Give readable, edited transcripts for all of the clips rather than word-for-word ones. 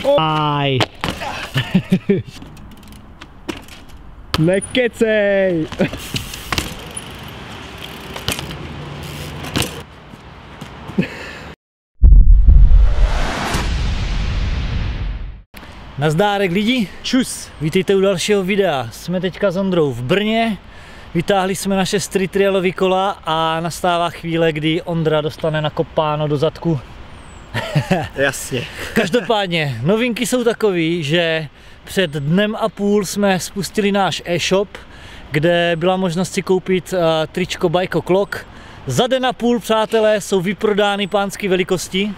Aj. Nekecej. Nazdárek lidi, čus, vítejte u dalšího videa. Jsme teďka s Ondrou v Brně, vytáhli jsme naše street trailový kola a nastává chvíle, kdy Ondra dostane nakopáno do zadku. Jasně. Každopádně, novinky jsou takový, že před dnem a půl jsme spustili náš e-shop, kde byla možnost si koupit tričko Bike O'Clock. Za den a půl, přátelé, jsou vyprodány pánské velikosti.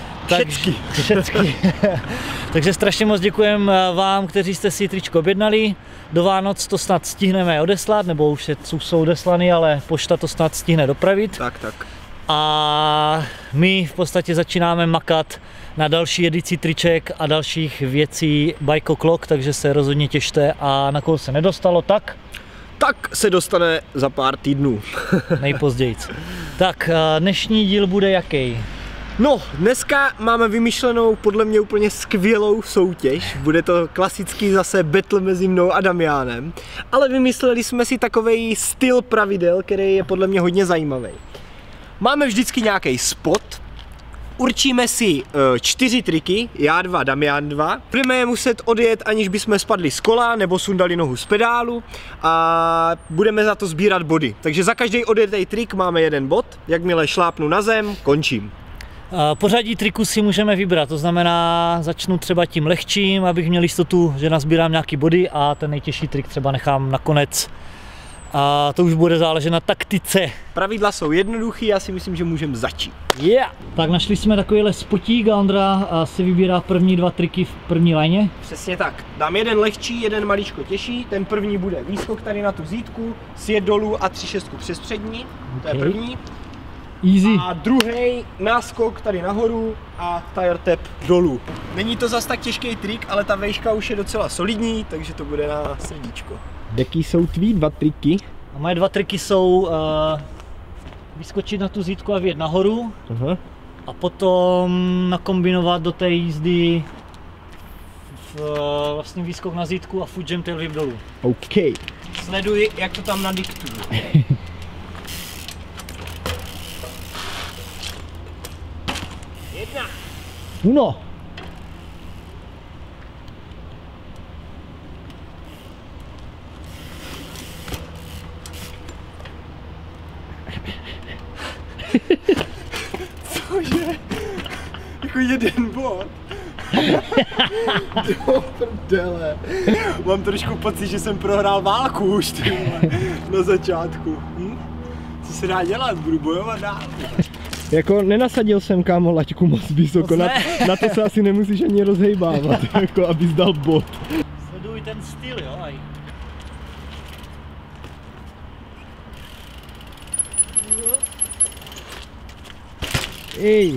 Všechny. Takže strašně moc děkujeme vám, kteří jste si tričko objednali. Do Vánoc to snad stihneme odeslat, nebo už jsou odeslaný, ale pošta to snad stihne dopravit. Tak. A my v podstatě začínáme makat na další edici triček a dalších věcí Bike O'Clock, takže se rozhodně těšte a na koho se nedostalo, tak se dostane za pár týdnů. Nejpozději. Tak dnešní díl bude jaký? No, dneska máme vymyšlenou podle mě úplně skvělou soutěž. Bude to klasický zase battle mezi mnou a Damianem. Ale vymysleli jsme si takovej styl pravidel, který je podle mě hodně zajímavý. Máme vždycky nějaký spot. Určíme si 4 triky, já 2, Damian 2. Budeme je muset odjet, aniž bychom spadli z kola nebo sundali nohu z pedálu a budeme za to sbírat body. Takže za každý odjetý trik máme 1 bod. Jakmile šlápnu na zem, končím. Pořadí triků si můžeme vybrat, to znamená, začnu třeba tím lehčím, abych měl jistotu, že nazbírám nějaký body a ten nejtěžší trik třeba nechám nakonec. A to už bude záležet na taktice. Pravidla jsou jednoduchý, já si myslím, že můžeme začít. Yeah. Tak našli jsme takovýhle spotík a Ondra si vybírá první 2 triky v první lajně. Přesně tak. Dám 1 lehčí, 1 maličko těžší. Ten první bude výskok tady na tu zítku, sjet dolů a 3/6 přes přední. To je první. Easy. A druhý náskok tady nahoru a tire tap dolů. Není to zas tak těžký trik, ale ta vejška už je docela solidní, takže to bude na srdíčko. Jaký jsou tvý 2 triky? A moje 2 triky jsou vyskočit na tu zítku a vjet nahoru. A potom nakombinovat do té jízdy vlastně výskok na zítku a foot jump tail whip dolů. OK. Sleduj, jak to tam nadiktuju. Uno. Cože? Jako 1 bod? Do prdele. Mám trošku pocit, že jsem prohrál válku už na začátku. Co se dá dělat? Budu bojovat dál. Jako nenasadil jsem, kámo, laťku moc vysoko, na to se asi nemusíš ani rozhejbávat, jako abys dal bod. Sleduj ten styl, jo, aj. Ej.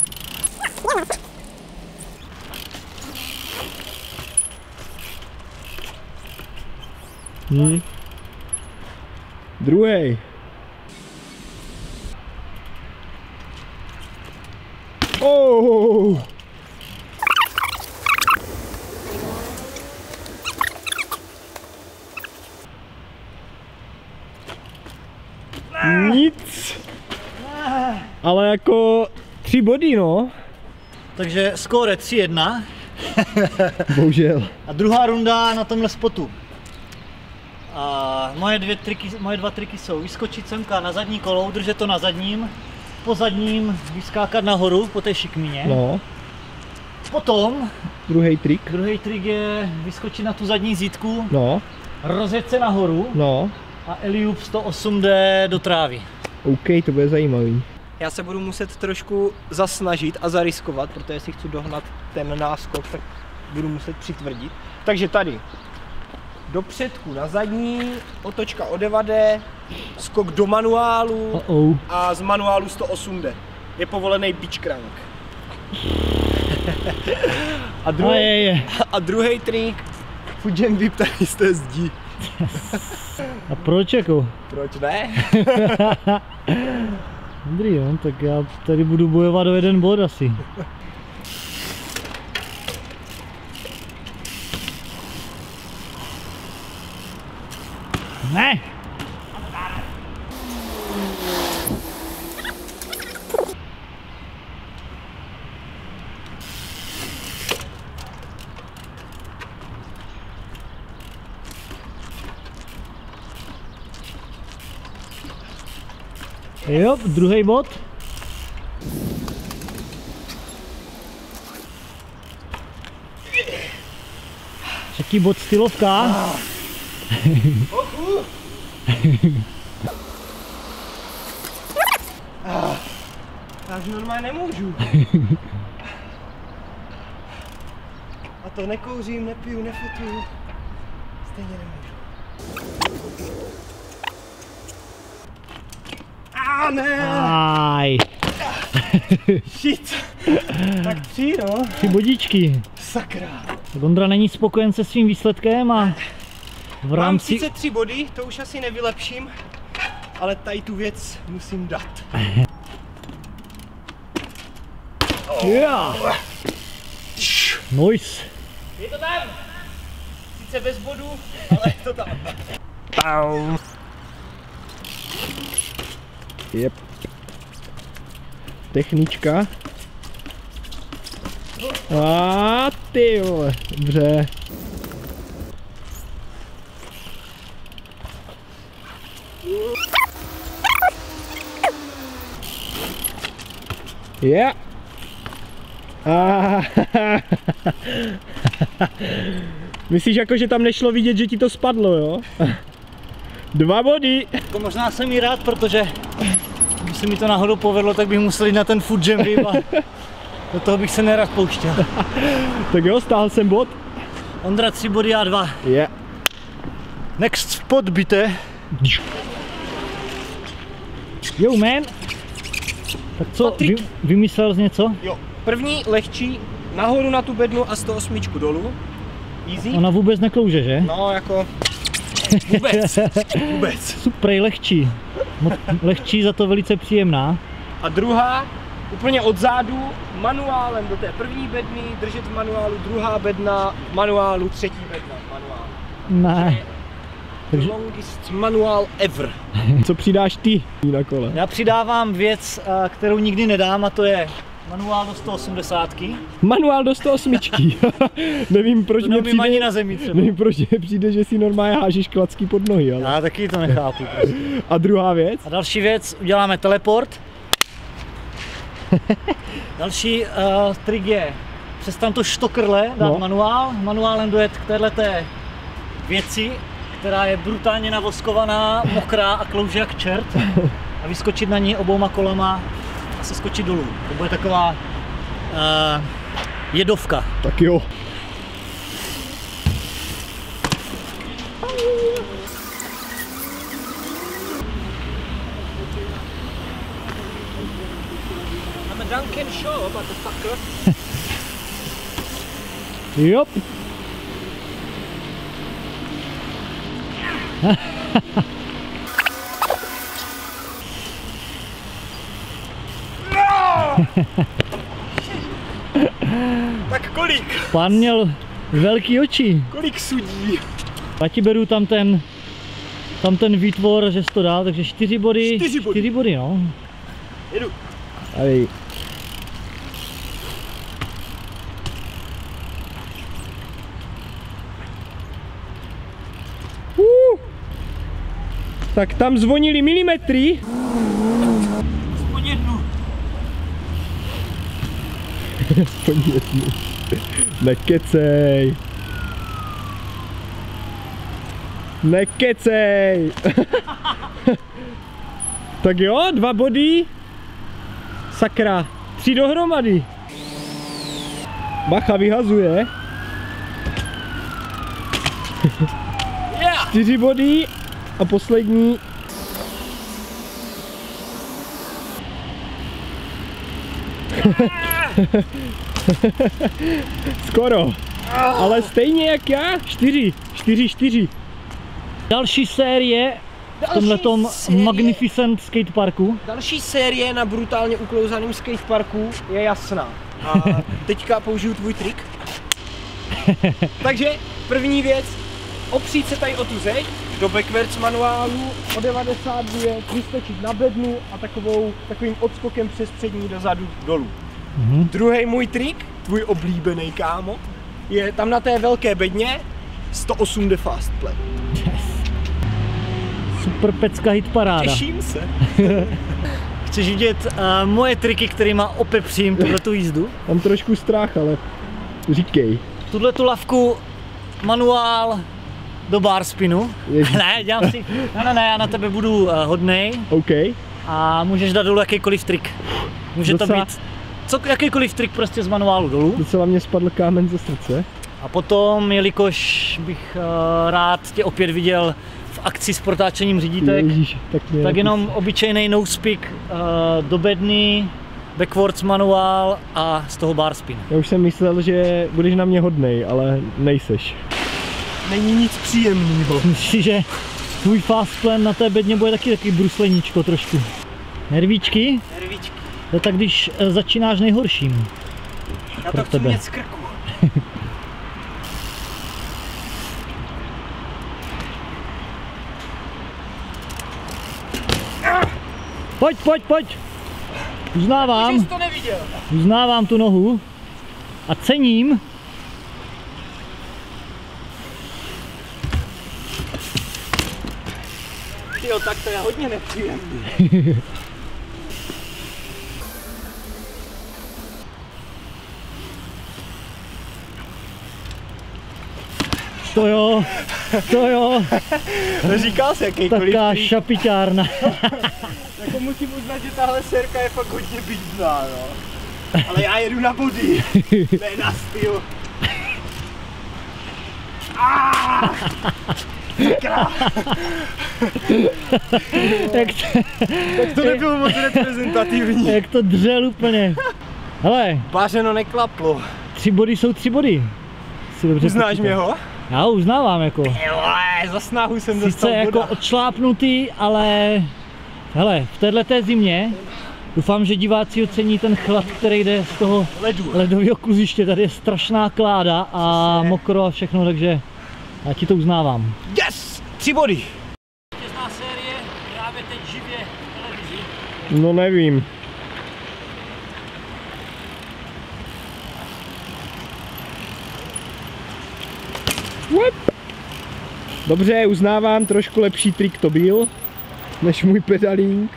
Druhý. Oh. Nic. Ale jako 3 body, no. Takže skóre 3-1. Bohužel. A druhá runda na tomhle spotu. A moje 2 triky jsou vyskočit semka na zadní kolo, udržet to na zadním, po zadním vyskákat nahoru po té šikmíně. No. Potom Druhý trik je vyskočit na tu zadní zítku, no. Rozjet se nahoru No. A Eliup 108D do trávy. OK, to bude zajímavý. Já se budu muset trošku zasnažit a zariskovat, protože jestli chci dohnat ten náskok, tak budu muset přitvrdit. Takže tady do předku na zadní, otočka o 9D, skok do manuálu a z manuálu 108D. Je povolený beach crank. A druhý trik, foot jump whip tady z té zdi. A proč jako? Proč ne? Dobrý, jo, tak já tady budu bojovat o 1 bod asi. Ne! Jo, druhý bod. Třetí bod stylovka. Já už normálně nemůžu. A to nekouřím, nepiju, nefotuju. Stejně nemůžu. Ne! Aj. Shit. Tak 3, no. 3 bodíčky. Sakra. Ondra není spokojen se svým výsledkem a v rámci... Mám 33 body, to už asi nevylepším, ale tady tu věc musím dát. Yeah. Nice. Je to tam! Sice bez bodů, ale je to tam. Pau. Jep. Technička. A ty vole, dobře. Je. Myslíš jako, že tam nešlo vidět, že ti to spadlo, jo? 2 body. Jako možná jsem jí rád, protože kdyby se mi to náhodou povedlo, tak bych musel jít na ten food jam a do toho bych se nerad pouštěl. Tak jo, stáhl jsem bod. Ondra 3 body, já 2. Je. Next spot bite. Yo man. Tak co, vymyslel jsi něco? Jo, první lehčí nahoru na tu bednu a 108 dolů. Easy. Ona vůbec neklouže, že? No jako vůbec, vůbec. Super, lehčí. Lehčí, za to velice příjemná. A druhá, úplně od zádu, manuálem do té první bedny, držet v manuálu, druhá bedna v manuálu, třetí bedna v manuálu. Ne. Takže... Longest manuál ever. Co přidáš ty na kole? Já přidávám věc, kterou nikdy nedám, a to je manuál do 180. Manuál do 108. Nevím, proč mě přijde, ani na zemi třeba. Nevím, proč mě přijde, že si normálně hážeš klacky pod nohy. Ale... Já taky to nechápu. A druhá věc? A další věc, uděláme teleport. Další trik je přes tamto štokrle dát manuál. Manuálem dojet k téhleté věci, která je brutálně navoskovaná, mokrá a klouže jak čert. A vyskočit na ní obouma kolama a se skočit dolů. To bude taková jedovka. Tak jo. I'm a Duncan Shaw, motherfucker. Jop. Tak kolik? Pán měl velký oči. Kolik sudí? Já ti beru tam ten výtvor, že jsi to dal, takže 4 body. 4 body, no. Jedu. Aj. Tak tam zvonili milimetry. Aspoň jednu. Aspoň jednu. Nekecej. Nekecej. Tak jo, 2 body. Sakra, 3 dohromady. Bacha vyhazuje. 4 body a poslední. Skoro, ale stejně jak já. 4. Další série v tomhletom Magnificent skateparku. Další série na brutálně uklouzaném skateparku je jasná. A teďka použiju tvůj trik. Takže první věc, opřít se tady o tu zeď, do backwards manuálu, o 92, vyskočit na bednu a takovým odskokem přes přední dozadu dolů. Druhý můj trik, tvůj oblíbený kámo, je tam na té velké bedně 108 de fast play. Super pecka hit paráda. Těším se. Chceš vidět moje triky, kterýma opepřím tuhletu jízdu? Mám trošku strach, ale říkej. Tuhletu lavku manuál do bar spinu. Ne, dělám si. Ne, já na tebe budu hodnej. OK. A můžeš dát dolů jakýkoliv trik. Může to být jakýkoliv trik prostě z manuálu dolů. Docela mě spadl kámen ze srdce. A potom, jelikož bych rád tě opět viděl v akci s protáčením řídítek, Ježíš, tak jenom obyčejný no-speak do bedny, backwards manuál a z toho bar spin. Já už jsem myslel, že budeš na mě hodnej, ale nejseš. Není nic příjemného. Myslím, že tvůj fast plan na té bedně bude taky brusleníčko trošku. Nervíčky? Nervíčky. To tak když začínáš nejhorším. Já to chci mít z krku. Pojď! Uznávám. Jsi to neviděl. Uznávám tu nohu a cením. Jo, tak to je hodně nepříjemný. To jo. Říkal jsi jakýkoliv Taká trik. šapiťárna. Jako musím uznat, že tahle sérka je fakt hodně bídná, no. Ale já jedu na body, ne na styl. Tak to nebylo moc reprezentativní. Jak to dřel úplně. Hele, Pářeno neklaplo. 3 body jsou 3 body. Si dobře Uznáš počítal. mě ho? Já ho uznávám jako. Za snahu jsem Sice dostal jako boda. odšlápnutý, ale hele, v téhleté zimě doufám, že diváci ocení ten chlad, který jde z toho ledového kluziště. Tady je strašná kláda a mokro a všechno, takže já ti to uznávám. Yes! 3 body. Vítězná série právě teď živě v televizi. No nevím. Dobře, uznávám, trošku lepší trik to byl, než můj pedalík.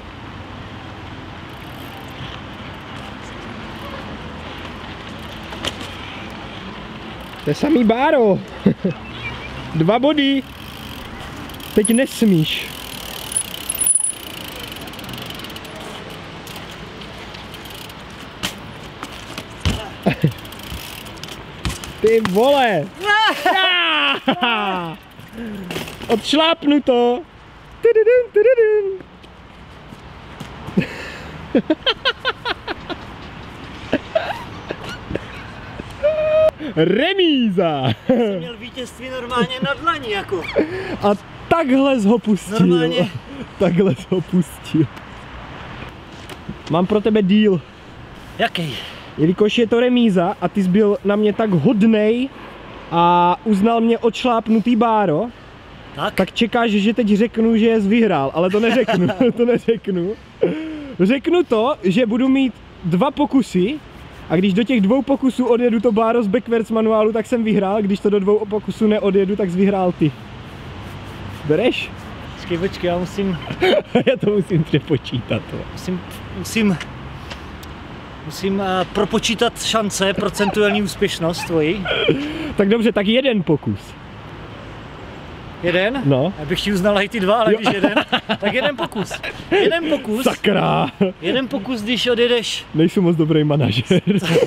To je samý báro. 2 body. Teď nesmíš. Ty vole! Odšlápnu to! Tududun, tududun. Remíza! Jsem měl vítězství normálně na dlani jako. A takhle jsi ho pustil. Normálně. Takhle jsi ho pustil. Mám pro tebe deal. Jaký? Jelikož je to remíza a ty jsi byl na mě tak hodnej a uznal mě odšlápnutý báro, tak čekáš, že teď řeknu, že jsi vyhrál, ale to neřeknu, to neřeknu. Řeknu to, že budu mít 2 pokusy a když do těch 2 pokusů odjedu to báro z backwards manuálu, tak jsem vyhrál, když to do 2 pokusů neodjedu, tak jsi vyhrál ty. Bereš? Počkej, já musím... Já to musím přepočítat. Musím propočítat šance, procentuální úspěšnost tvojí. Tak dobře, tak 1 pokus. 1? No. Já bych ti uznal i ty 2, ale když 1, tak 1 pokus. 1 pokus. Sakra. 1 pokus, když odjedeš. Nejsem moc dobrý manažer.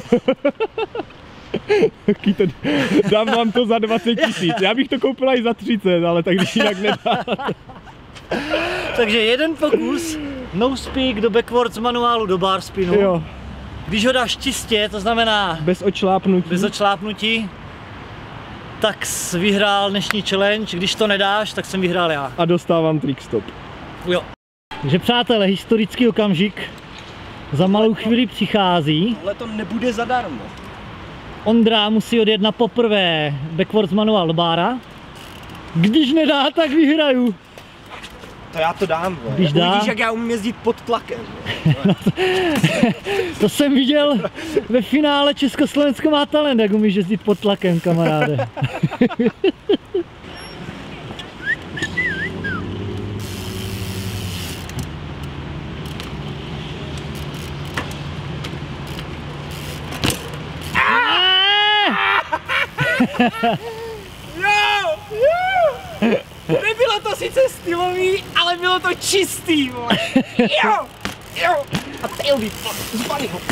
Dám vám to za 20 000. Já bych to koupil i za 30, ale tak když jinak nedá. Takže 1 pokus, no speak do backwards manuálu do bar spinu. Jo. Když ho dáš čistě, to znamená Bez odšlápnutí, tak jsi vyhrál dnešní challenge. Když to nedáš, tak jsem vyhrál já. a dostávám trick stop. Jo. Takže přátelé, historický okamžik za malou chvíli přichází. Ale to nebude zadarmo. Ondra musí odjet na poprvé backwards manuál do bára. Když nedá, tak vyhraju. To já to dám, vole. Když dá. Uvidíš, jak já umím jezdit pod tlakem. To jsem viděl ve finále Československo má talent, jak umíš jezdit pod tlakem, kamaráde. Nebylo to sice stylový, ale bylo to čistý, vole. Jo. A tailwhip, zbalí ho.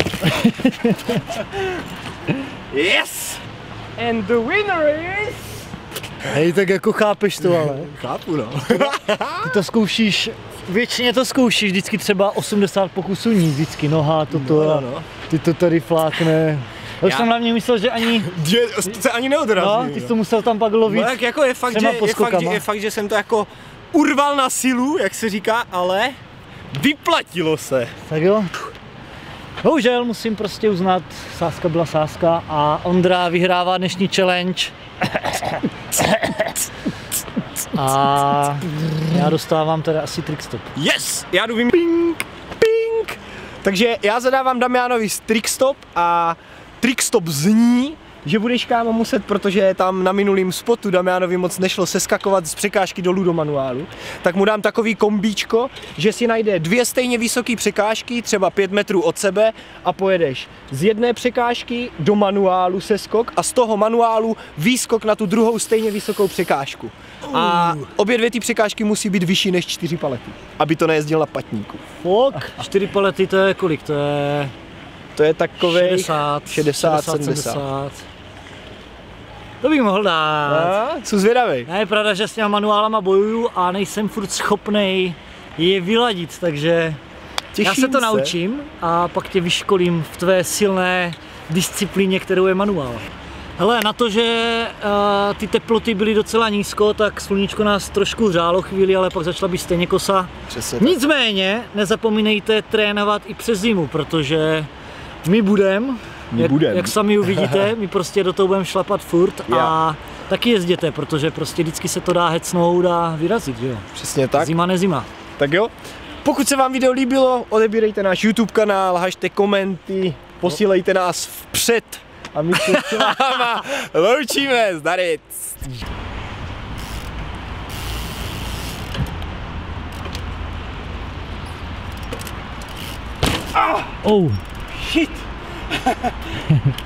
Yes! And the winner is... Hej, tak jako chápeš to, ale. Chápu, no. Ty to zkoušíš, většině to zkoušíš, vždycky třeba 80 pokusů ní, vždycky noha, toto, no. Ty to tady flákne. Já už jsem hlavně myslel, že ani... se ani neodrazí. No, ty jsi to musel tam pak lovit. No, tak jako je fakt, že jsem to jako urval na silu, jak se říká, ale vyplatilo se. Tak jo. Bohužel musím prostě uznat, sázka byla sázka a Ondra vyhrává dnešní challenge. A já dostávám teda asi trickstop. Yes! Já jdu ping. Takže já zadávám Damianovi trickstop a trickstop zní, že budeš, kámo, muset, protože tam na minulým spotu Damianovi moc nešlo seskakovat z překážky dolů do manuálu, tak mu dám takový kombíčko, že si najde 2 stejně vysoké překážky, třeba 5 metrů od sebe a pojedeš z jedné překážky do manuálu seskok a z toho manuálu výskok na tu druhou stejně vysokou překážku. A obě dvě ty překážky musí být vyšší než 4 palety, aby to nejezdil na patníku. Fok, 4 palety, to je kolik? To je takovej 60, 70. To bych mohl dát. Jsou zvědavej. Ne, je pravda, že s těma manuálama bojuju a nejsem furt schopnej je vyladit, takže já se to naučím a pak tě vyškolím v tvé silné disciplíně, kterou je manuál. Hele, na to, že ty teploty byly docela nízko, tak sluníčko nás trošku hřálo chvíli, ale pak začala být stejně kosa. Nicméně, nezapomínejte trénovat i přes zimu, protože my budeme, jak sami uvidíte, my prostě do toho budeme šlapat furt a taky jezděte, protože prostě vždycky se to dá hecnout a vyrazit, jo. Přesně tak. Zima nezima. Tak jo, pokud se vám video líbilo, odebírejte náš YouTube kanál, hažte komenty, posílejte nás vpřed a my se s váma loučíme, zdarec. Oh, shit.